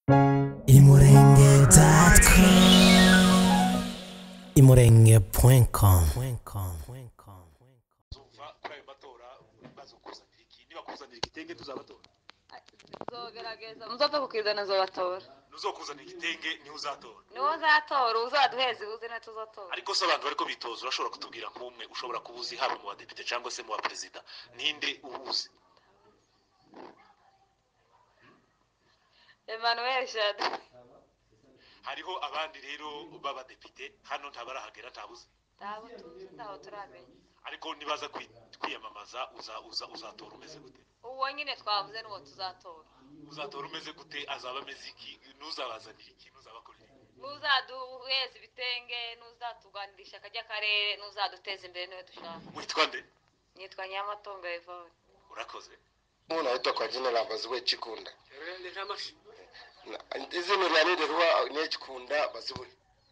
imurenge.com Zogerageza muzapfa kukizana zobatora nuzokuzana igitenge ni uzatora niwo uzatora uzaduheze uze na tuzatora ariko se abantu bariko bitoza urashobora kutubwira nk'umwe ushobora kubuzi haba mu badepite cyangwa se mu baperezida ninde ubuzi Emmanuel Shada hariho abandi rero b'abadepite hano ntabarahagera ntabuze taho turamenya ariko nibaza kwiyamamaza uzatora umeze gute uwo nyine twavuze n'uwo tuzatora uzatora umeze gute azaba ameze iki nuzabazanira iki nuzabakorera nuzaduheza ibitenge nuzatuganirisha akajya karere nuzaduteza imbere niwe dushaka witwa nde nitwa Nyamatongo Yvonne urakoze umuntu ahita kwa jina la Baziwe Chikunda izina lyanererwa ne Chikunda Baziwe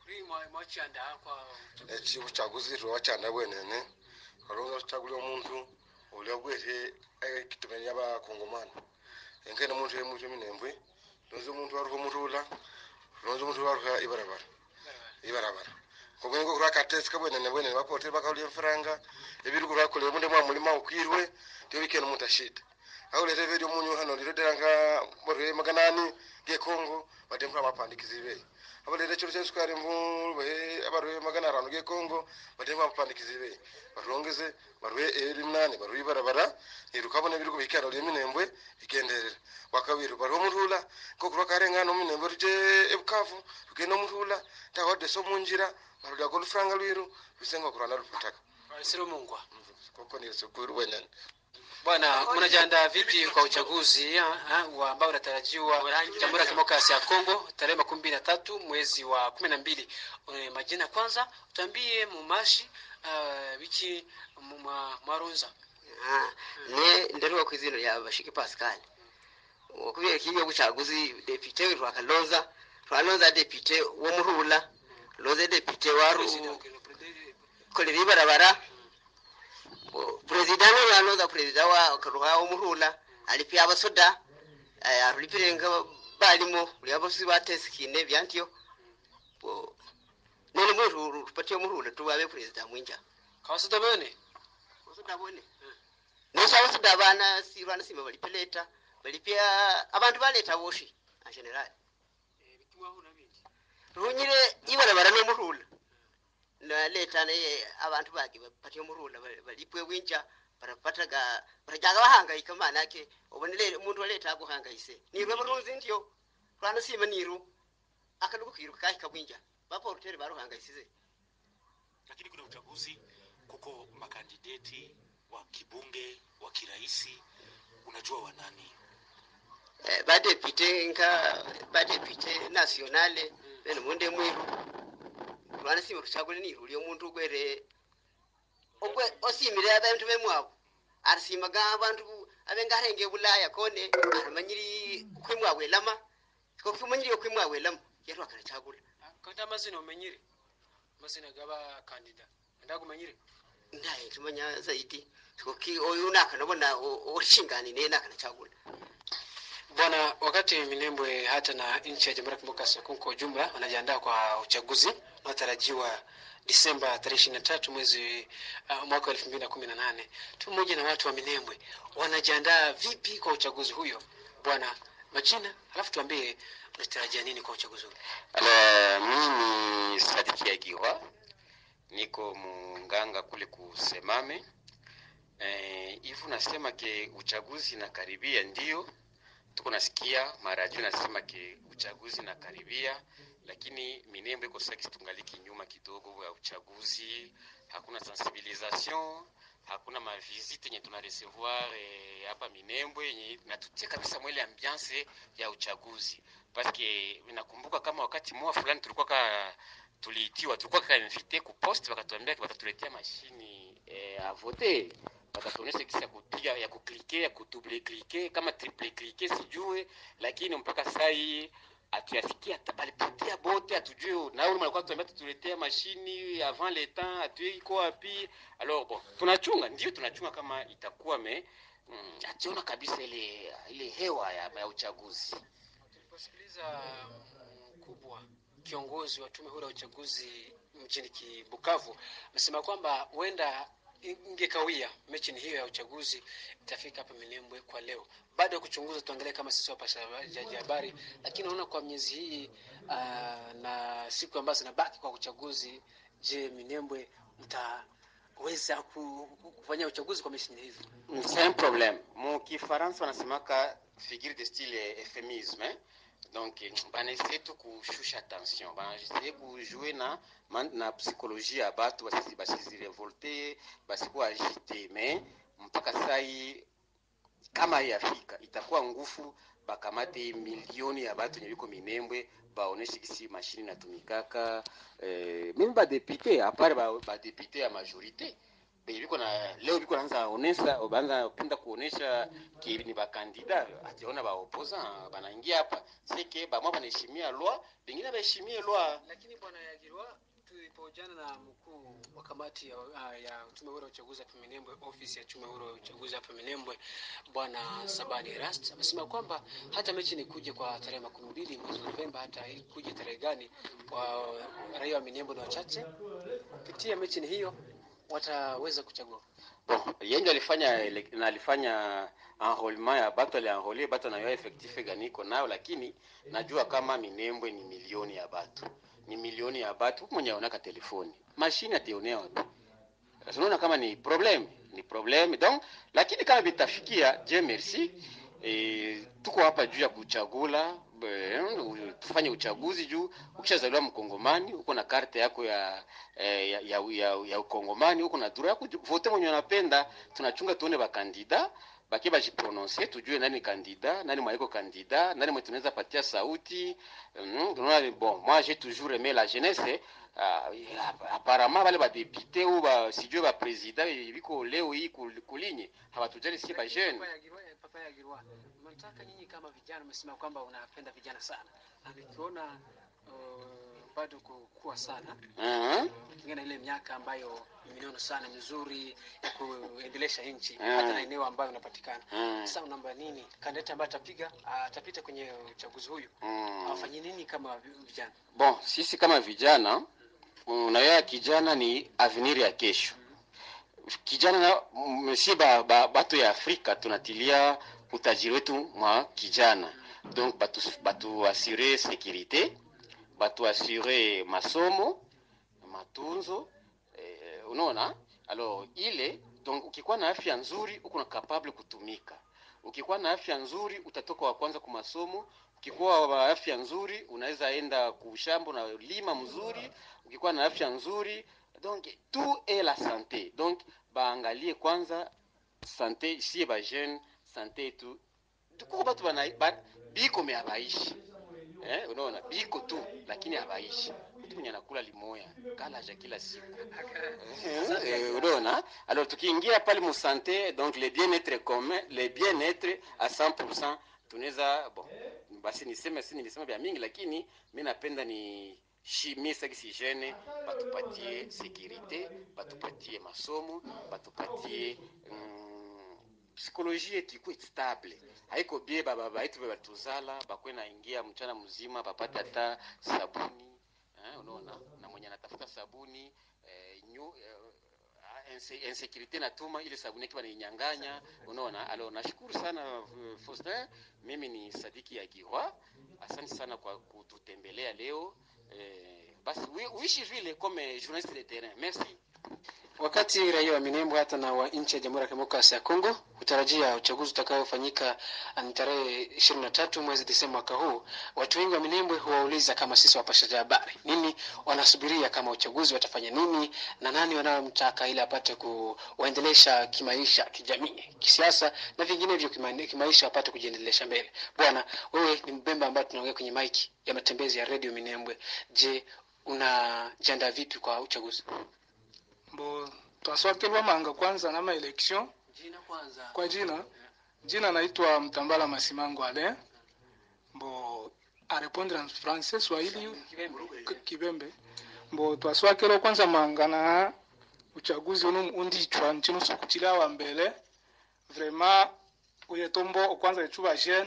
uchaguzi rwachanda bwenene kalonga chaguli omuntu ulyagwete kitumenya abakongomani enkene omuntu emuntu eminembwe nonzo omuntu waruho mutula nonzo omuntu waruha ibarabara kogengo kurakatesi kabwenene bwenene bapote bakawulya emfaranga ebirugo rakole munde mwa mulima ukwirwe tyo bikene omuntu ashita awulete bedi omunyu hano liroderanga borwe maganani ge Kongo batempa bapandikizibe abalere cyo cyesukari mvumbe abarwe magana rano ge Kongo batempa bapandikizibe barongeze barwe erimnane barwe barabara irukabone birugo bikano lyeminembwe ikenderera wakabiru barwe mutula ko kurakarenga no minembwe ruje ebukavu rugeno mutula tawade so munjira barudya golfranga lwiru bisenga kurana ruputaka Siro Mungwa koko ni sukuru wenene. Bwana, mnajiandaa vipi kwa uchaguzi ambao unatarajiwa Jamhuri ya Kidemokrasia ya Kongo tarehe 13 mwezi wa 12? Majina kwanza tuambie mumashi wiki mwarunza. Ne nderuwa kwizino ya Bashiki Pascal. Okubiye kiyo uchaguzi depute Rwalonza depute wo Muhula, loze depute waru koleri barabara. President Rwalonza president wa karuha Muhula alipia abasoda arulipirenga balimo lyabosi batesikine byantyo none muntu rupatiye Muhula tubabe president mwinja Kawasoda bone nesha abasoda bana sirwana sima balipeleta balipia abantu baleta boshi en general runyire ibarabara no Muhula na leta ne abantu bagi bapatiye Muhula balipwe winja barapataga barajaga bahangayika manake ubonele umuntu waleta guhangayise nirwe barunzi ntyo rwana sima niru akaduko kiruka kabwinja bapo ruteri baruhangayisize lakini kuna uchaguzi kuko makandidati wa kibunge wa kiraisi unajua wanani badepite nationale bene munde mwiru rwana sima ruchagule niru lyo muntu gwere ogwe osimire abantu bemwabo arisimaga abantu abengarenge bulaya kone amanyiri kwimwawe lama ko kumanyiri kwimwawe lama yero akana chagula Kanda mazina umenyire mazina gaba kandida ndagumanyire ndaye tumanya zaidi koki oyuna kanabona oshingani ne nakana chagula. Bwana, wakati Minembwe hata na nchi ya Jamhuri ya Kidemokrasia ya Kongo kwa jumla wanajiandaa kwa uchaguzi unatarajiwa Disemba 23 mwezi mwaka 2018. Tumoja na watu wa Minembwe wanajiandaa vipi kwa uchaguzi huyo? Bwana, majina alafu tuambie mnatarajia nini kwa uchaguzi huo? Mimi Sadiki Agiwa niko munganga kule kusemame. Hivu nasema ke uchaguzi na karibia ndio tuko nasikia maradio nasema ke uchaguzi na karibia, lakini Minembwe iko sasa tungaliki nyuma kidogo ya uchaguzi. Hakuna sensibilisation, hakuna ma visite yenye tuna recevoir hapa Minembwe yenye natutia kabisa mwele ambiance ya uchaguzi. Parce que nakumbuka kama wakati mmoja fulani tulikuwa invité ku poste wakatuambia watatuletea mashini à voter. Wakatuonyesha kisa kupiga ya kuklike ya kudouble cliquer kama triple cliquer sijue, lakini mpaka sasa hii atuyasikia tabalipotea bote atujue na wale walikuwa tuambia tutuletea mashini avant le temps atue iko wapi. Alors bon, tunachunga kama itakuwa ationa kabisa ile hewa ya uchaguzi. Tuliposikiliza mkubwa kiongozi wa tume huru ya uchaguzi mjini Bukavu amesema kwamba huenda ingekawia mechi hiyo ya uchaguzi itafika hapa Minembwe kwa leo. Baada ya kuchunguza tuangalie kama sisi wapashaji habari, lakini naona kwa miezi hii na siku ambazo zinabaki kwa uchaguzi, je, Minembwe mtaweza kufanya uchaguzi kwa mechi hivi? C'est un problème. Mon Kifaransa wanasemaka figure de style euphémisme. Donc banese tu kushusha tension, banese kujouer na psychologie ya batu basi revolte, basi ku agite, mais mpaka sai kama yafika itakuwa ngufu bakamate milioni ya batu nyebiko Minembwe baoneshe kisi mashini natumikaka mimi ba député apart ba député ya majorité biko na leo biko banza penda kuonesha ki ni ba candidat ationa ba opposant banaingia hapa sike ba mwa banaheshimia loi bengine baheshimie loi. Lakini bwana Yagirwa, tulipojana na mkuu wa kamati ya tume huru ya uchaguzi hapa Minembwe, ofisi ya tume huru ya uchaguzi hapa Minembwe, bwana Sabani Rast amesema kwamba hata mechi ni kuja kwa tarehe 12 mwezi Novemba, hata kuja tarehe gani, wa raia wa Minembwe na wachache kupitia mechi hiyo wataweza kuchagua. Bon, yenjo alifanya enrôlement ya bato enrôler bato na yo effectif ganiko nao, lakini najua kama Minembwe ni milioni ya bato. Ni milioni ya bato mwenye unaka telefoni. Machine ationea wapi? Unaona kama ni problem. Donc, lakini kama bitafikia, Dieu merci, tuko hapa juu ya kuchagula, tufanye uchaguzi juu ukishazaliwa Mkongomani, uko na karte yako ya Ukongomani, uko na dura yako vote mwenye unapenda, tunachunga tuone ba kandida baki bajiprononcer, tujue nani kandida, nani mwaiko kandida, nani mwe tunaweza patia sauti. Bon, moi j'ai toujours aimé la jeunesse. Apparemment wale ba député ou ba sijue ba président biko leo hii kulinye hawatujali si ba jeune. Papa Yagirwa, mnataka nyinyi kama vijana, mmesema kwamba unapenda vijana sana. Nikiona bado kukua sana. Kingine ile miaka ambayo milioni sana mizuri ya kuendelesha nchi hata na eneo ambayo unapatikana. Sasa unaomba nini kandidati ambaye atapita kwenye uchaguzi huyu? Afanye nini kama vijana? Bon, sisi kama vijana, unaona kijana ni avenir ya kesho. Kijana si bato ya Afrika tunatilia utajiri wetu mwa kijana. Donc batu assurer sécurité, batu assurer masomo, matunzo, unaona? Alors ile donc ukikuwa na afya nzuri uko capable kutumika. Ukikuwa na afya nzuri utatoka wa kwanza kwa masomo. Ukikuwa na afya nzuri unaweza enda kushamba na lima mzuri. Ukikuwa na afya nzuri, donc tout est la santé. Donc baangalie kwanza santé, si ba jeune santé tu tuko batu biko me abaishi. Unaona biko tu lakini abaishi. Mtu mwenye anakula limoya kala ja kila siku. Unaona? Alors tukiingia pale mu santé, donc le bien-être commun, le bien-être à 100%, tunaweza basi nilisema vya mingi, lakini mimi napenda ni shimisa kisi jeune batupatie sécurité, batupatie masomo, batupatie psychologie iko stable. Haiko bie baba baitu batuzala bakwe naingia mchana mzima bapata hata sabuni. Unaona, na mwenye anatafuta sabuni insécurité natuma ile sabuni yake wanainyang'anya. Unaona, alors nashukuru sana Faustin, mimi ni Sadiki Yagirwa, asante sana kwa kututembelea leo. Basi uishi vile comme journaliste de terrain. Merci. Wakati raia wa Minembwe hata na wa nchi ya Jamhuri ya Kidemokrasia ya Kongo utarajia uchaguzi utakaofanyika tarehe 23 mwezi Desemba mwaka huu, watu wengi wa Minembwe huwauliza kama sisi wapashaji habari nini wanasubiria, kama uchaguzi watafanya nini na nani wanaomtaka ili apate kuendelesha kimaisha, kijamii, kisiasa na vinginevyo kimaisha apate kujiendelesha mbele. Bwana, wewe ni mbemba ambaye tunaongea kwenye mic ya matembezi ya Radio Minembwe. Je, unajiandaa vipi kwa uchaguzi? Bo twaswakelwa manga kwanza na election. Jina kwanza. Kwa jina naitwa Mtambala Masimango Ale. Bo a répondre en français Swahili Kibembe. Bo twaswakelwa kwanza manga na uchaguzi undichwa ntino sukutila wa mbele. Vraiment uyetombo kwanza echuba jeune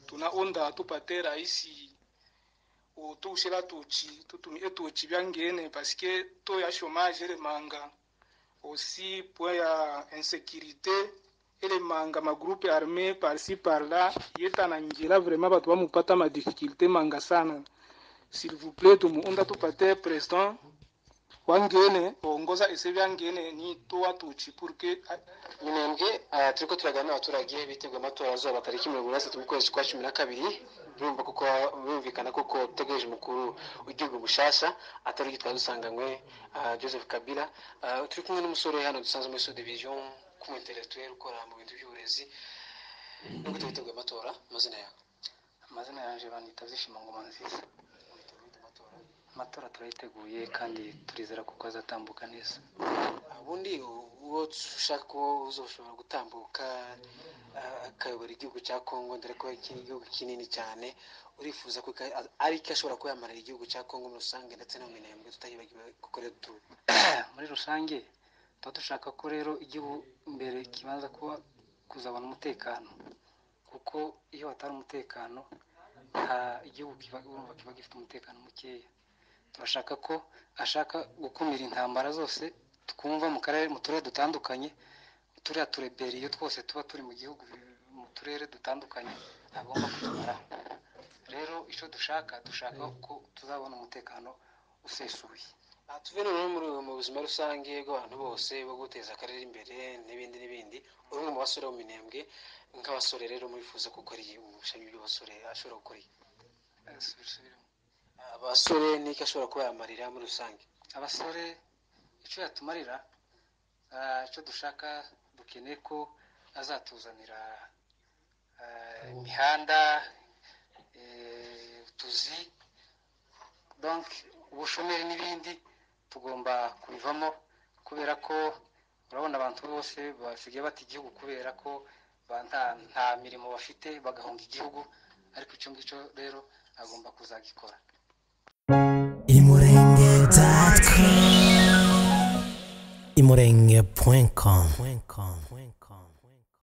tunaonda tupate raisi otushela tutumie tuchi byangene parce que to ya chômage le manga aussi point ya insécurité ele manga ma groupe armé par-ci par-là yeta na njila vraiment batu bamupata ma difficulté manga sana. S'il vous plaît tumuunda tupate président wangene ongoza ese byangene ni to watuchi pour que Minembwe turiko turagana abaturage biteguye amatora azoba tariki 30 mu kwezi kwa 12 urumva kuko bumvikana kuko tegereje mukuru w'igihugu mushasha atari gitwa dusanganywe Joseph Kabila. Turi kumwe n'umusore hano dusanzwe muri Sud Division ku intellectuel ukora mu bintu by'uburezi. Nubwo twiteguye amatora mazina yawe. Amazina yanje banita Vyishimo Ngoma Nziza. Amatora turayiteguye kandi turizera kuko azatambuka neza. Ubundi uwo ushaka ko uzoshobora gutambuka akayobora igihugu cya Kongo dore ko iki igihugu kinini cyane urifuza ko ari cyo ashobora kuyamarira igihugu cya Kongo muri rusange ndetse no Minembwe tutayibagiwe gukorera muri rusange dushaka ko rero igihugu mbere kibanza kuba kuzabona umutekano kuko iyo hatari umutekano igihugu kiba gifite umutekano mukeya. Turashaka ko ashaka gukumira intambara zose twumva mu karere mu turere dutandukanye turiya tureberiyo twose tuba turi mu gihugu mu turere dutandukanye agomba kutumara. Rero icyo dushaka ko tuzabona umutekano usesuye. Tuve no mu buzima rusange bw'abantu bose bo guteza akarere imbere n'ibindi umwe mu basore bo Minembwe nk'abasore rero mwifuza gukora iyi umushanyo by'abasore ashobora gukora abasore niki ashobora kuba yamarira muri rusange. Abasore icyo yatumarira icyo dushaka dukeneye ko azatuzanira imihanda tuzi donc ubushomeri n'ibindi tugomba kubivamo kubera ko urabona abantu bose basigaye bata igihugu kubera ko nta mirimo bafite bagahunga igihugu ariko icyo ngicyo rero agomba kuzagikora. imurenge.com